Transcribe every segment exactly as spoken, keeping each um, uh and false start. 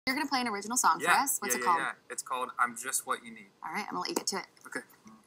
You're going to play an original song yeah, for us. What's yeah, it yeah, called? Yeah. It's called I'm Just What You Need. All right, I'm going to let you get to it. Okay.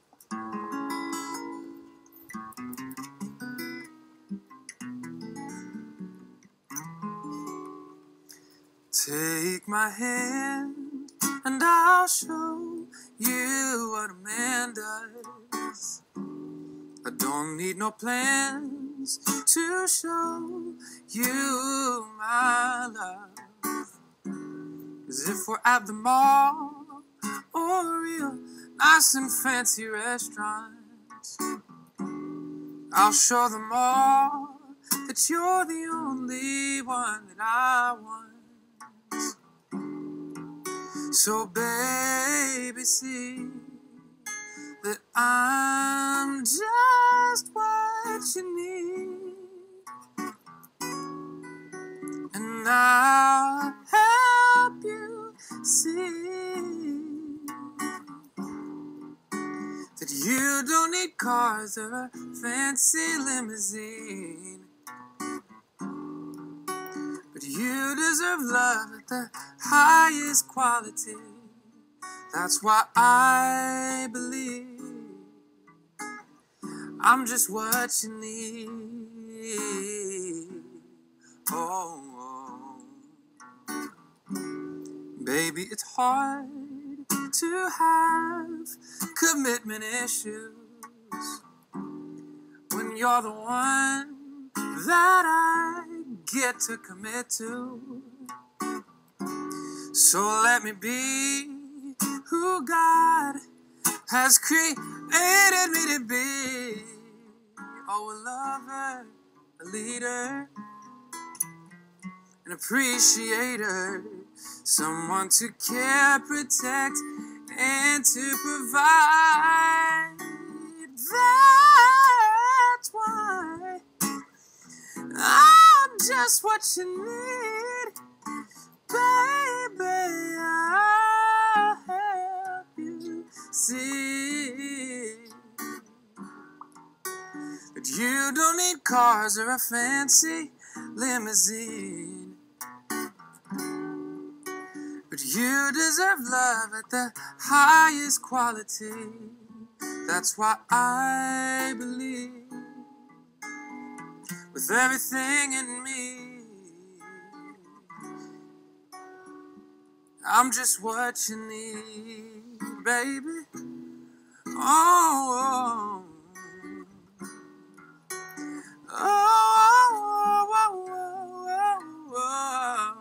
Take my hand and I'll show you what a man does. I don't need no plans to show you my love. 'Cause if we're at the mall or a real nice and fancy restaurants, I'll show them all that you're the only one that I want. So baby, see that I'm just what you need, and I'll help you see that you don't need cars or a fancy limousine, but you deserve love at the highest quality. That's why I believe I'm just what you need. Oh, oh. Baby, it's hard to have commitment issues when you're the one that I get to commit to. So let me be who God has created me to be. Oh, a lover, a leader, an appreciator, someone to care, protect, and to provide. That's why I'm just what you need, baby. I'll help you see that you don't need cars or a fancy limousine, but you deserve love at the highest quality. That's why I believe with everything in me, I'm just what you need, baby. Oh, oh, oh, oh, oh, oh, oh.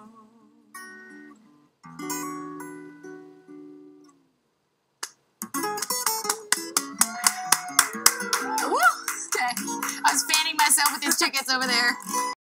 Woo! Okay. I was fanning myself with these tickets over there.